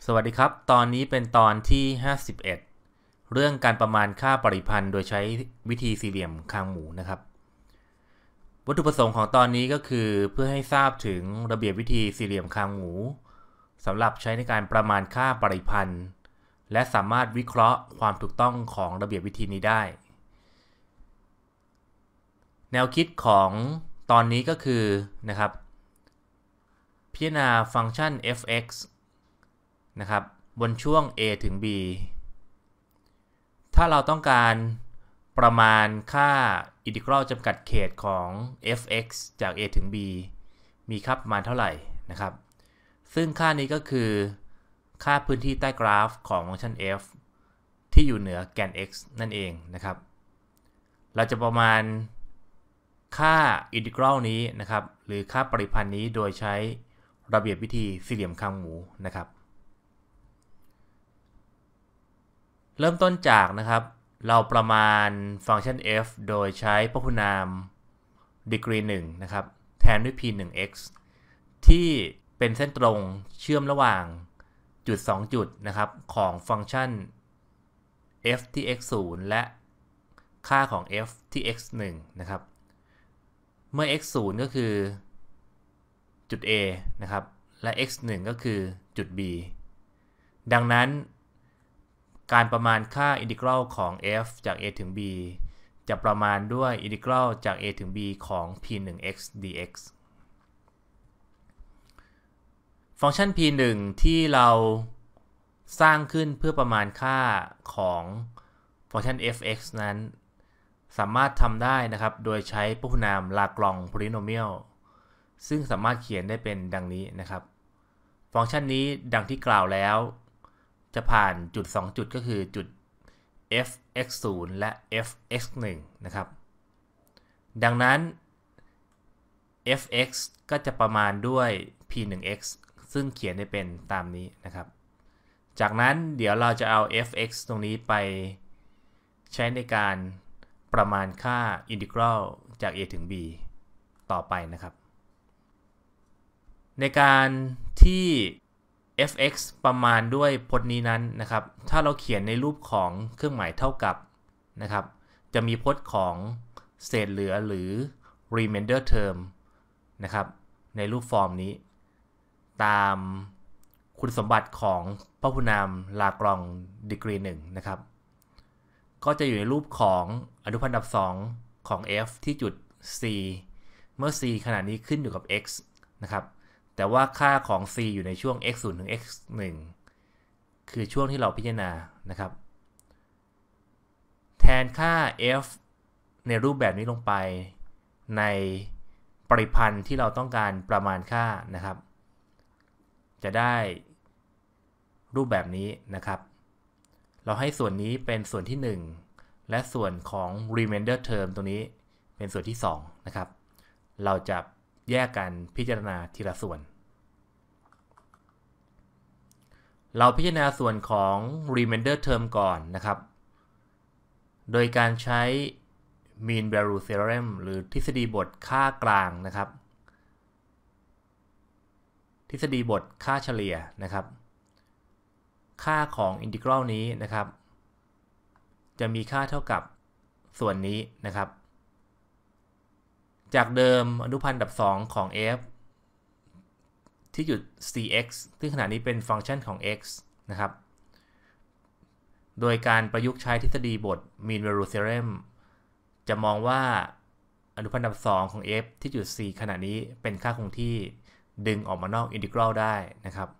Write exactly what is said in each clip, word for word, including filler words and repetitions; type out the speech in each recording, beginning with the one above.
สวัสดีครับตอนนี้เป็นตอนที่ห้าสิบเอ็ดเรื่องการประมาณค่าปริพันธ์โดยใช้วิธีสี่เหลี่ยมคางหมูนะครับวัตถุประสงค์ของตอนนี้ก็คือเพื่อให้ทราบถึงระเบียบวิธีสี่เหลี่ยมคางหมูสำหรับใช้ในการประมาณค่าปริพันธ์และสามารถวิเคราะห์ความถูกต้องของระเบียบวิธีนี้ได้แนวคิดของตอนนี้ก็คือนะครับพิจารณาฟังก์ชัน f(x) นะครับบนช่วง a ถึง b ถ้าเราต้องการประมาณค่าอินทิกรัลจำกัดเขตของ f(x) จาก a ถึง b มีค่าประมาณเท่าไหร่นะครับซึ่งค่านี้ก็คือค่าพื้นที่ใต้กราฟของฟังก์ชัน f ที่อยู่เหนือแกน x นั่นเองนะครับเราจะประมาณค่าอินทิกรัลนี้นะครับหรือค่าปริพันธ์นี้โดยใช้ระเบียบวิธีสี่เหลี่ยมคางหมูนะครับเริ่มต้นจากนะครับเราประมาณฟังก์ชัน f โดยใช้พหุนามดีกรีหนึ่งนะครับแทนด้วย p หนึ่ง x ที่เป็นเส้นตรงเชื่อมระหว่างจุดสองจุดนะครับของฟังก์ชัน f ที่ x ศูนย์และค่าของ f ที่ x หนึ่งนะครับเมื่อ x ศูนย์ก็คือจุด a นะครับและ x หนึ่งก็คือจุด b ดังนั้นการประมาณค่าอินทิกรัลของ f จาก a ถึง b จะประมาณด้วยอินทิกรัลจาก a ถึง b ของ p หนึ่ง x dx ฟังก์ชัน p หนึ่งที่เราสร้างขึ้นเพื่อประมาณค่าของฟังก์ชัน f(x) นั้นสามารถทำได้นะครับโดยใช้พหุนามลากรองโพลิโนเมียลซึ่งสามารถเขียนได้เป็นดังนี้นะครับฟังก์ชันนี้ดังที่กล่าวแล้วจะผ่านจุดสองจุดก็คือจุด f(x ศูนย์ และ f(x หนึ่ง นะครับดังนั้น f(x) ก็จะประมาณด้วย p หนึ่ง x ซึ่งเขียนได้เป็นตามนี้นะครับจากนั้นเดี๋ยวเราจะเอา f(x) ตรงนี้ไปใช้ในการประมาณค่าอินทิกรัลจาก a ถึง b ต่อไปนะครับในการที่ f(x) ประมาณด้วยพจน์นี้นั้นนะครับถ้าเราเขียนในรูปของเครื่องหมายเท่ากับนะครับจะมีพจน์ของเศษเหลือหรือ remainder term นะครับในรูปฟอร์มนี้ตามคุณสมบัติของพหุนามลากรองดีกรีหนึ่งนะครับก็จะอยู่ในรูปของอนุพันธ์อันดับสองของ f ที่จุด c เมื่อ c ขนาดนี้ขึ้นอยู่กับ x นะครับแต่ว่าค่าของ c อยู่ในช่วง x ศูนย์ ถึง x หนึ่ง คือช่วงที่เราพิจารณานะครับแทนค่า f ในรูปแบบนี้ลงไปในปริพันธ์ที่เราต้องการประมาณค่านะครับจะได้รูปแบบนี้นะครับเราให้ส่วนนี้เป็นส่วนที่หนึ่งและส่วนของ remainder term ตัวนี้เป็นส่วนที่สองนะครับเราจะแยกกันพิจารณาทีละส่วนเราพิจารณาส่วนของ remainder term ก่อนนะครับโดยการใช้ mean value theorem หรือทฤษฎีบทค่ากลางนะครับทฤษฎีบทค่าเฉลี่ยนะครับค่าของอินทิกรัลนี้นะครับจะมีค่าเท่ากับส่วนนี้นะครับจากเดิมอนุพันธ์อันดับสองของ f ที่จุด cx ซึ่งขณะนี้เป็นฟังก์ชันของ x นะครับโดยการประยุกต์ใช้ทฤษฎีบท mean value theorem จะมองว่าอนุพันธ์อันดับสองของ f ที่จุด c ขณะนี้เป็นค่าคงที่ดึงออกมานอกอินทิกรัลได้นะครับ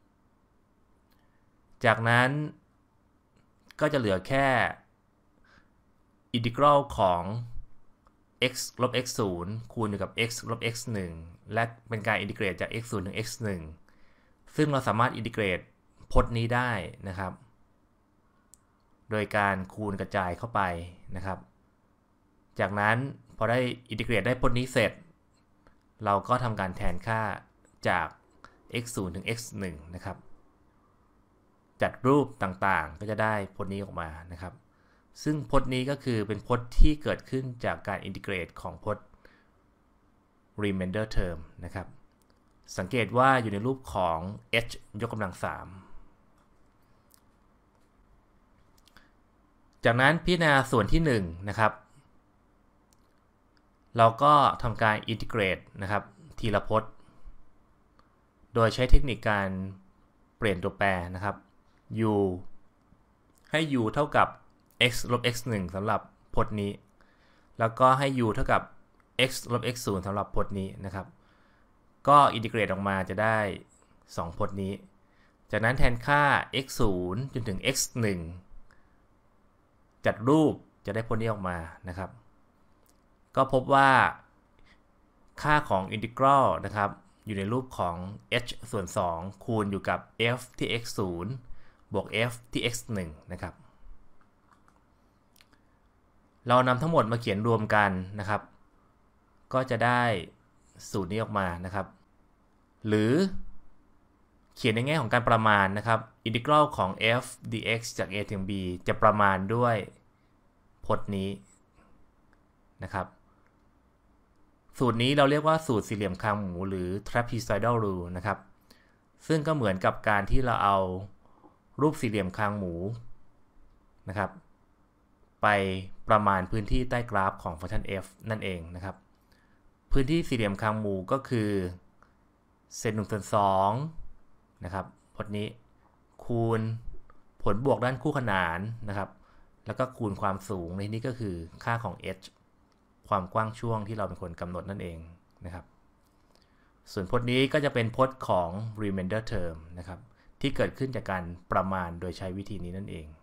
จากนั้นก็จะเหลือแค่อินทิกรัลของ x ลบ x ศูนย์คูณอยู่กับ x ลบ x หนึ่งและเป็นการอินทิเกรตจาก x ศูนย์ ถึง x หนึ่งซึ่งเราสามารถอินทิเกรตพจน์นี้ได้นะครับโดยการคูณกระจายเข้าไปนะครับจากนั้นพอได้อินทิเกรตได้พจน์นี้เสร็จเราก็ทำการแทนค่าจาก x ศูนย์ ถึง x หนึ่งนะครับจัดรูปต่างๆก็จะได้พจน์นี้ออกมานะครับซึ่งพจน์นี้ก็คือเป็นพจน์ที่เกิดขึ้นจากการอินทิเกรตของพจน์ remainder term นะครับสังเกตว่าอยู่ในรูปของ h ยกกำลังสามจากนั้นพิจารณาส่วนที่หนึ่งนะครับเราก็ทำการ integrate นะครับทีละพจน์โดยใช้เทคนิคการเปลี่ยนตัวแปรนะครับ u ให้ u เท่ากับ x ลบ x หนึ่ง สำหรับพจน์นี้แล้วก็ให้ u เท่ากับ x ลบ x ศูนย์ สำหรับพจน์นี้นะครับก็ integrate ออกมาจะได้สองพจน์นี้จากนั้นแทนค่า x ศูนย์ จนถึง x หนึ่ง จัดรูปจะได้พจน์นี้ออกมานะครับก็พบว่าค่าของ integral นะครับอยู่ในรูปของ h ส่วนสองคูณอยู่กับ f ที่ x ศูนย์ บวก f ที่ x หนึ่ง นะครับเรานำทั้งหมดมาเขียนรวมกันนะครับก็จะได้สูตรนี้ออกมานะครับหรือเขียนในแง่ของการประมาณนะครับ integral ของ f dx จาก a ถึง b จะประมาณด้วยพจน์นี้นะครับสูตรนี้เราเรียกว่าสูตรสี่เหลี่ยมคางหมูหรือ trapezoidal rule นะครับซึ่งก็เหมือนกับการที่เราเอารูปสี่เหลี่ยมคางหมูนะครับไปประมาณพื้นที่ใต้กราฟของฟังก์ชัน f นั่นเองนะครับพื้นที่สี่เหลี่ยมคางหมูก็คือเศษหนึ่งส่วนสองนะครับพจน์นี้คูณผลบวกด้านคู่ขนานนะครับแล้วก็คูณความสูงในนี้ก็คือค่าของ h ความกว้างช่วงที่เราเป็นคนกำหนดนั่นเองนะครับส่วนพจน์นี้ก็จะเป็นพจน์ของ remainder term นะครับที่เกิดขึ้นจากการประมาณโดยใช้วิธีนี้นั่นเอง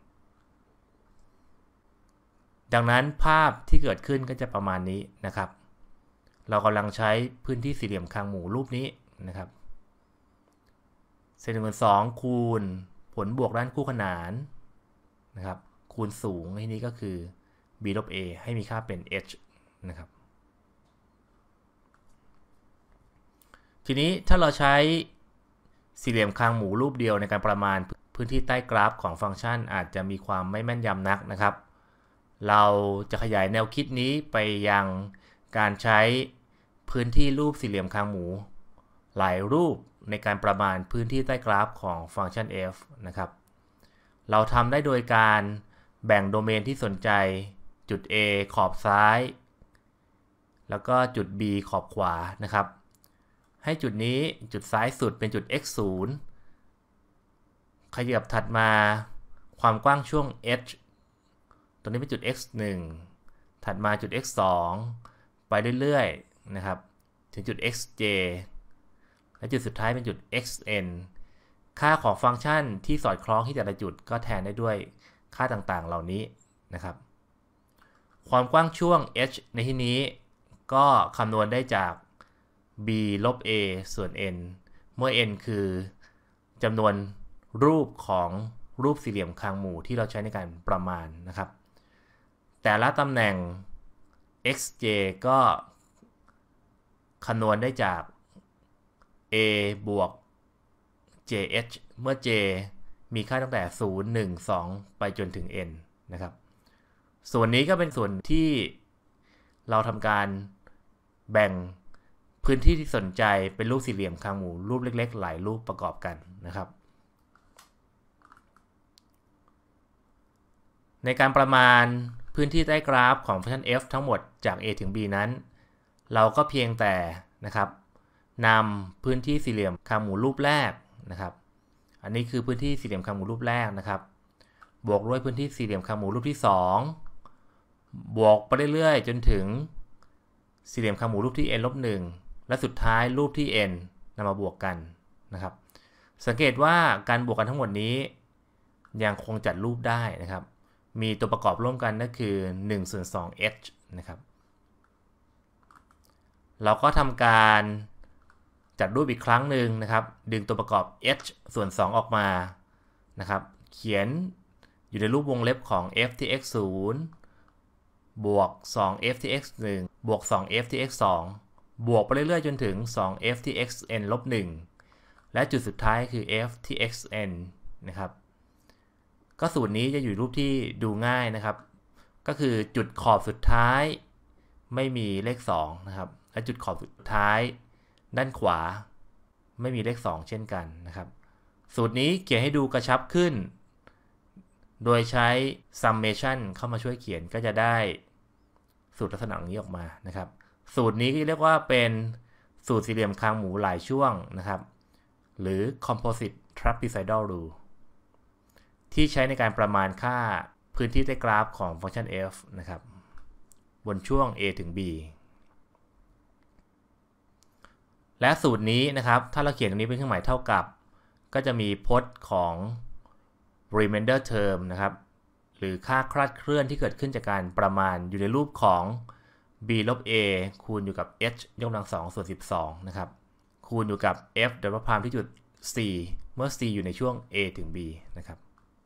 ดังนั้นภาพที่เกิดขึ้นก็จะประมาณนี้นะครับเรากำลังใช้พื้นที่สี่เหลี่ยมคางหมูรูปนี้นะครับเศษหนึ่งส่วนสองคูณผลบวกด้านคู่ขนานนะครับคูณสูงในนี้ก็คือ b ลบ a ให้มีค่าเป็น h นะครับทีนี้ถ้าเราใช้สี่เหลี่ยมคางหมูรูปเดียวในการประมาณพื้นที่ใต้กราฟของฟังก์ชันอาจจะมีความไม่แม่นยำนักนะครับเราจะขยายแนวคิดนี้ไปยังการใช้พื้นที่รูปสี่เหลี่ยมคางหมูหลายรูปในการประมาณพื้นที่ใต้กราฟของฟังก์ชัน f นะครับเราทำได้โดยการแบ่งโดเมนที่สนใจจุด a ขอบซ้ายแล้วก็จุด b ขอบขวานะครับให้จุดนี้จุดซ้ายสุดเป็นจุด x ศูนย์ ขยับถัดมาความกว้างช่วง h ตรงนี้เป็นจุด x หนึ่ง ถัดมาจุด x สอง ไปเรื่อยๆนะครับถึงจุด xj และจุดสุดท้ายเป็นจุด xn ค่าของฟังก์ชันที่สอดคล้องที่แต่ละจุดก็แทนได้ด้วยค่าต่างๆเหล่านี้นะครับความกว้างช่วง h ในที่นี้ก็คำนวณได้จาก b ลบ a ส่วน n เมื่อ n คือจำนวนรูปของรูปสี่เหลี่ยมคางหมู่ที่เราใช้ในการประมาณนะครับแต่ละตำแหน่ง xj ก็คำนวณได้จาก a บวก jh เมื่อ j มีค่าตั้งแต่ศูนย์ หนึ่ง สองไปจนถึง n นะครับส่วนนี้ก็เป็นส่วนที่เราทำการแบ่งพื้นที่ที่สนใจเป็นรูปสี่เหลี่ยมคางหมูรูปเล็กๆหลายรูปประกอบกันนะครับในการประมาณพื้นที่ใต้กราฟของฟังก์ชัน f ทั้งหมดจาก a ถึง b นั้นเราก็เพียงแต่นะครับนำพื้นที่สี่เหลี่ยมคางหมูรูปแรกนะครับอันนี้คือพื้นที่สี่เหลี่ยมคางหมูรูปแรกนะครับบวกด้วยพื้นที่สี่เหลี่ยมคางหมูรูปที่สองบวกไปเรื่อยๆจนถึงสี่เหลี่ยมคางหมูรูปที่ n ลบหนึ่งและสุดท้ายรูปที่ n นำมาบวกกันนะครับสังเกตว่าการบวกกันทั้งหมดนี้ยังคงจัดรูปได้นะครับมีตัวประกอบร่วมกันนั่นคือหนึ่งส่วนสอง h นะครับเราก็ทำการจัดรูปอีกครั้งหนึ่งนะครับดึงตัวประกอบ h ส่วนสองออกมานะครับเขียนอยู่ในรูปวงเล็บของ f ที่ x ศูนย์บวก สอง f ที่ x หนึ่งบวก สอง f ที่ x สองบวกไปเรื่อยๆจนถึง สอง f ที่ xn ลบหนึ่งและจุดสุดท้ายคือ f ที่ xn นะครับก็สูตรนี้จะอยู่รูปที่ดูง่ายนะครับก็คือจุดขอบสุดท้ายไม่มีเลขสองนะครับและจุดขอบสุดท้ายด้านขวาไม่มีเลขสองเช่นกันนะครับสูตรนี้เขียนให้ดูกระชับขึ้นโดยใช้ summation เข้ามาช่วยเขียนก็จะได้สูตรลักษณะนี้ออกมานะครับสูตรนี้ก็เรียกว่าเป็นสูตรสี่เหลี่ยมคางหมูหลายช่วงนะครับหรือ composite trapezoidal rule ที่ใช้ในการประมาณค่าพื้นที่ใต้กราฟของฟังก์ชัน f นะครับบนช่วง a ถึง b และสูตรนี้นะครับถ้าเราเขียนตรงนี้เป็นเครื่องหมายเท่ากับก็จะมีพจน์ของ remainder term นะครับหรือค่าคลาดเคลื่อนที่เกิดขึ้นจากการประมาณอยู่ในรูปของ b ลบ a คูณอยู่กับ h ยกกำลังสองส่วนสิบสองนะครับคูณอยู่กับ f ดับเบิลพรามที่จุด c เมื่อ c อยู่ในช่วง a ถึง b นะครับ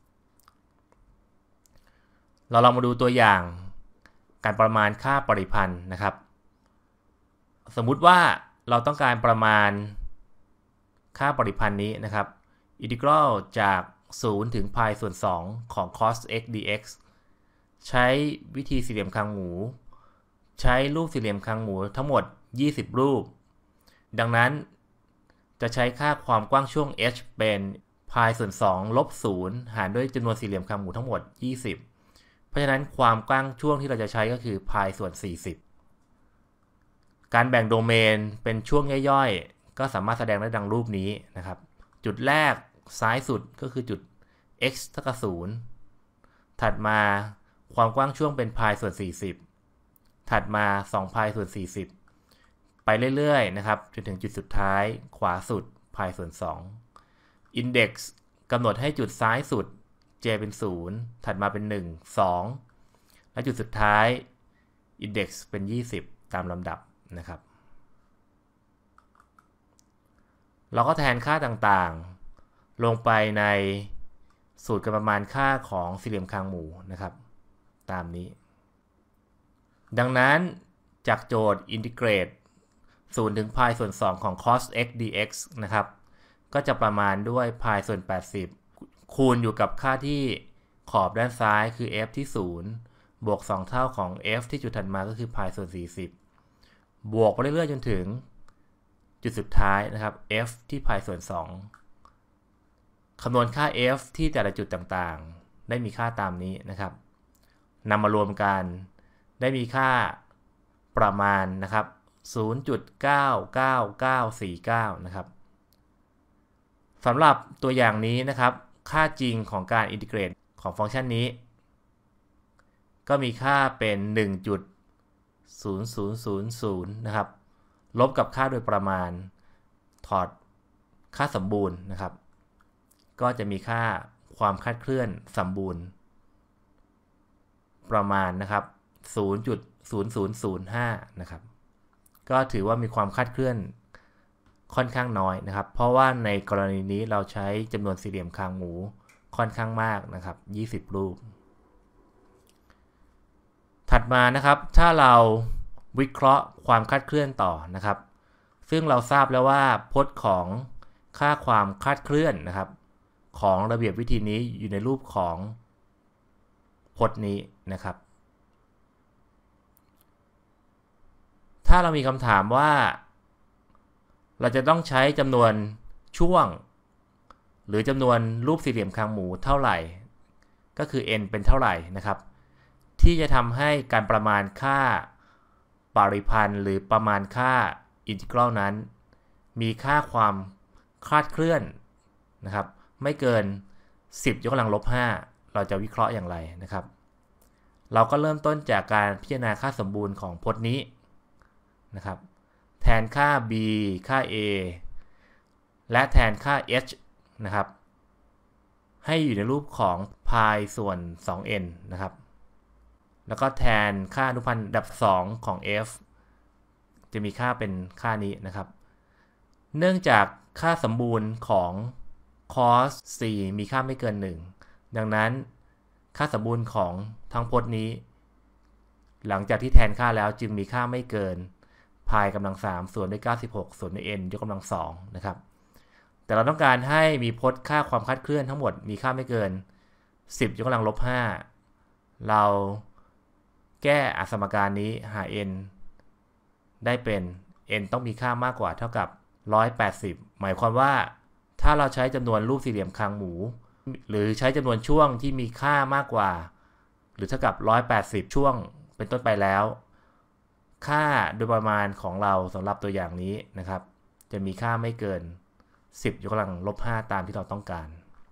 เราลองมาดูตัวอย่างการประมาณค่าปริพันธ์นะครับสมมุติว่าเราต้องการประมาณค่าปริพันธ์นี้นะครับอินทิกรัลจากศูนย์ถึง pi ส่วนสองของ cos x dx ใช้วิธีสี่เหลี่ยมคางหมูใช้รูปสี่เหลี่ยมคางหมูทั้งหมดยี่สิบรูปดังนั้นจะใช้ค่าความกว้างช่วง h เป็น pi ส่วนสองลบศูนย์หารด้วยจำนวนสี่เหลี่ยมคางหมูทั้งหมดยี่สิบเพราะฉะนั้นความกว้างช่วงที่เราจะใช้ก็คือ pi ส่วนสี่สิบการแบ่งโดเมนเป็นช่วงย่อยๆก็สามารถแสดงได้ดังรูปนี้นะครับจุดแรกซ้ายสุดก็คือจุด x เท่ากับศูนย์ถัดมาความกว้างช่วงเป็น pi ส่วนสี่สิบถัดมาสอง pi ส่วนสี่สิบไปเรื่อยๆนะครับจนถึงจุดสุดท้ายขวาสุด pi ส่วนสอง index กำหนดให้จุดซ้ายสุด j เป็นศูนย์ถัดมาเป็นหนึ่ง สองและจุดสุดท้าย index เป็นยี่สิบตามลำดับนะครับเราก็แทนค่าต่างๆลงไปในสูตรการประมาณค่าของสี่เหลี่ยมคางหมูนะครับตามนี้ดังนั้นจากโจทย์อินทิเกรตศูนย์ถึง pi ส่วนสองของ cos x dx นะครับก็จะประมาณด้วย pi ส่วนแปดสิบคูณอยู่กับค่าที่ขอบด้านซ้ายคือ f ที่ศูนย์บวกสองเท่าของ f ที่จุดถัดมาก็คือ pi ส่วนสี่สิบบวกไปเรื่อยๆจนถึงจุดสุดท้ายนะครับ f ที่ pi ส่วนสองคำนวณค่า f ที่แต่ละจุดต่างๆได้มีค่าตามนี้นะครับนำมารวมกันได้มีค่าประมาณนะครับ ศูนย์จุดเก้าเก้าเก้าสี่เก้า นะครับสำหรับตัวอย่างนี้นะครับค่าจริงของการอินทิเกรตของฟังก์ชันนี้ก็มีค่าเป็น หนึ่งจุดศูนย์ศูนย์ศูนย์ศูนย์ นะครับลบกับค่าโดยประมาณถอดค่าสมบูรณ์นะครับก็จะมีค่าความคลาดเคลื่อนสมบูรณ์ประมาณนะครับ ศูนย์จุดศูนย์ศูนย์ศูนย์ห้า นะครับก็ถือว่ามีความคลาดเคลื่อนค่อนข้างน้อยนะครับเพราะว่าในกรณีนี้เราใช้จำนวนสี่เหลี่ยมคางหมูค่อนข้างมากนะครับยี่สิบรูปถัดมานะครับถ้าเราวิเคราะห์ความคลาดเคลื่อนต่อนะครับซึ่งเราทราบแล้วว่าพจน์ของค่าความคลาดเคลื่อนนะครับของระเบียบวิธีนี้อยู่ในรูปของพจน์นี้นะครับถ้าเรามีคำถามว่าเราจะต้องใช้จำนวนช่วงหรือจำนวนรูปสี่เหลี่ยมคางหมูเท่าไหร่ก็คือ n เป็นเท่าไหร่นะครับที่จะทำให้การประมาณค่าปริพันธ์หรือประมาณค่าอินทิกรัลนั้นมีค่าความคลาดเคลื่อนนะครับไม่เกินสิบยกกำลังลบห้าเราจะวิเคราะห์อย่างไรนะครับเราก็เริ่มต้นจากการพิจารณาค่าสมบูรณ์ของพจน์นี้นะครับแทนค่า b ค่า a และแทนค่า h นะครับให้อยู่ในรูปของ pi ส่วน สอง n นะครับแล้วก็แทนค่าอนุพันธ์ระดับสองของ f จะมีค่าเป็นค่านี้นะครับเนื่องจากค่าสมบูรณ์ของ cos สี่ มีค่าไม่เกินหนึ่งดังนั้นค่าสมบูรณ์ของทั้งพจน์นี้หลังจากที่แทนค่าแล้วจึงมีค่าไม่เกิน pi กำลังสามส่วนด้วยเก้าสิบหกส่วนด้วย n ยกกำลังสองนะครับแต่เราต้องการให้มีพจน์ค่าความคลาดเคลื่อนทั้งหมดมีค่าไม่เกินสิบยกกำลังลบห้าเราแก้อสมการนี้หา n ได้เป็น n ต้องมีค่ามากกว่าเท่ากับหนึ่งร้อยแปดสิบหมายความว่าถ้าเราใช้จำนวนรูปสี่เหลี่ยมคางหมูหรือใช้จำนวนช่วงที่มีค่ามากกว่าหรือเท่ากับหนึ่งร้อยแปดสิบช่วงเป็นต้นไปแล้วค่าโดยประมาณของเราสำหรับตัวอย่างนี้นะครับจะมีค่าไม่เกินสิบยกกำลังลบห้าตามที่เราต้องการ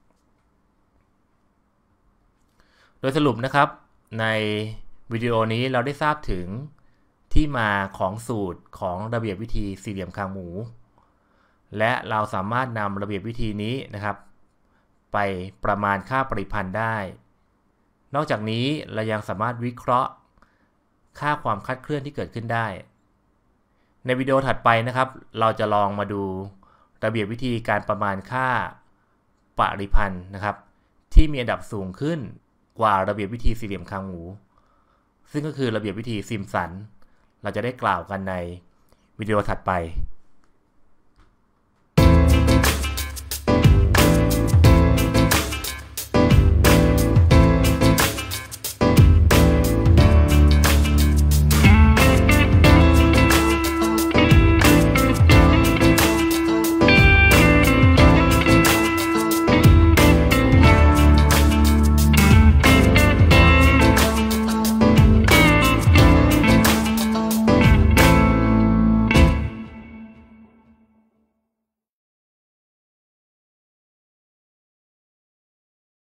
โดยสรุปนะครับในวิดีโอนี้เราได้ทราบถึงที่มาของสูตรของระเบียบวิธีสี่เหลี่ยมคางหมูและเราสามารถนำระเบียบวิธีนี้นะครับไปประมาณค่าปริพันธ์ได้นอกจากนี้เรายังสามารถวิเคราะห์ค่าความคลาดเคลื่อนที่เกิดขึ้นได้ในวิดีโอถัดไปนะครับเราจะลองมาดูระเบียบวิธีการประมาณค่าปริพันธ์นะครับที่มีอันดับสูงขึ้นกว่าระเบียบวิธีสี่เหลี่ยมคางหมูซึ่งก็คือระเบียบวิธีซิมสันเราจะได้กล่าวกันในวิดีโอถัดไป